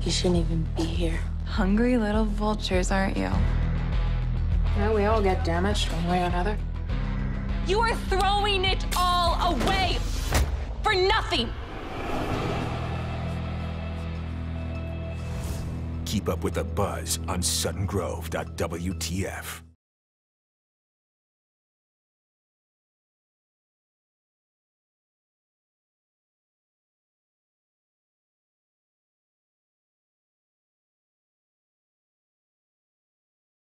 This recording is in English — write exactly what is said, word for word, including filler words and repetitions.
You shouldn't even be here. Hungry little vultures, aren't you? No, we all get damaged one way or another. You are throwing it all away for nothing. Keep up with the buzz on Sutton Grove dot W T F.